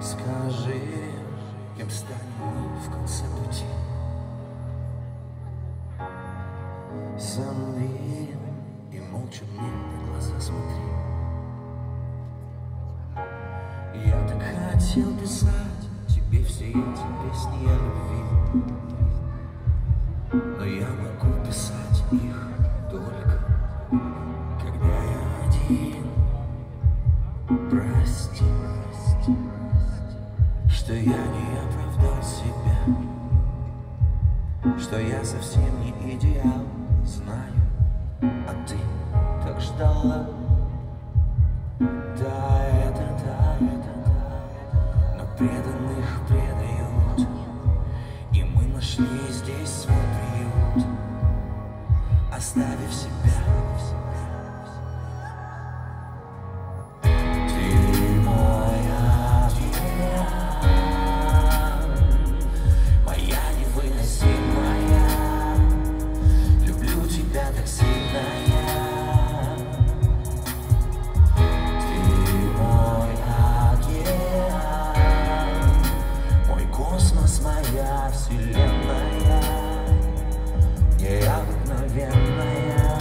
Скажи, кем станем мы в конце пути. Замри и молча мне в глаза смотри. Я так хотел писать тебе все эти песни о любви, но я могу писать их только когда я один. Прости, что я не оправдал себя, что я совсем не идеал, знаю, а ты так ждала. Да, это, но преданных предают, и мы нашли здесь свой приют, оставив себя. Моя вселенная необыкновенная.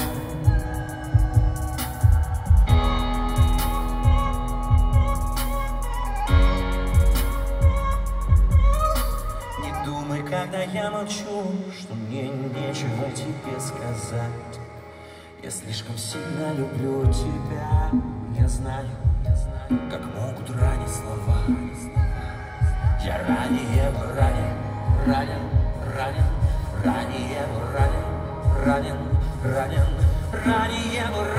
Не думай, когда я молчу, что мне нечего тебе сказать. Я слишком сильно люблю тебя. Я знаю, как могут ранить слова. Я ранее ранен, ранее ранен, ранее